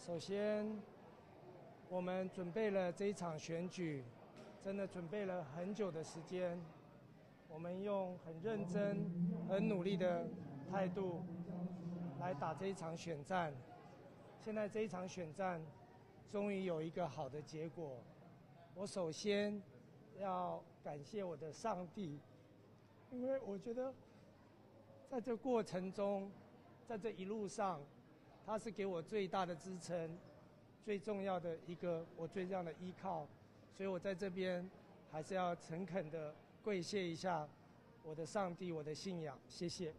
首先，我们准备了这一场选举，真的准备了很久的时间。我们用很认真、很努力的态度来打这一场选战。现在这一场选战终于有一个好的结果。我首先要感谢我的上帝，因为我觉得在这过程中，在这一路上，他是给我最大的支撑，最重要的一个我最重要的依靠，所以我在这边还是要诚恳的跪谢一下我的上帝，我的信仰，谢谢。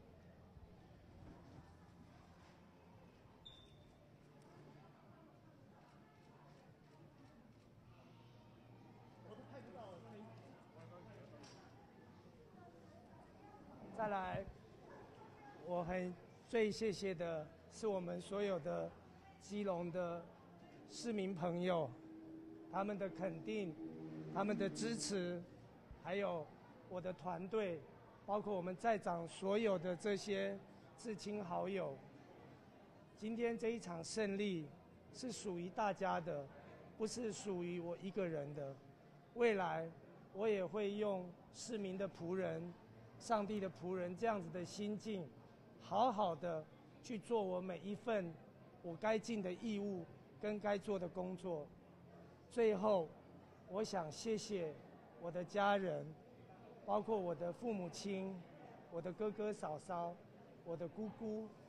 再来，我最谢谢的是我们所有的基隆的市民朋友，他们的肯定，他们的支持，还有我的团队，包括我们在场所有的这些至亲好友。今天这一场胜利是属于大家的，不是属于我一个人的。未来我也会用市民的仆人、上帝的仆人这样子的心境，好好的去做我每一份我该尽的义务跟该做的工作。最后，我想谢谢我的家人，包括我的父母亲、我的哥哥嫂嫂、我的姑姑、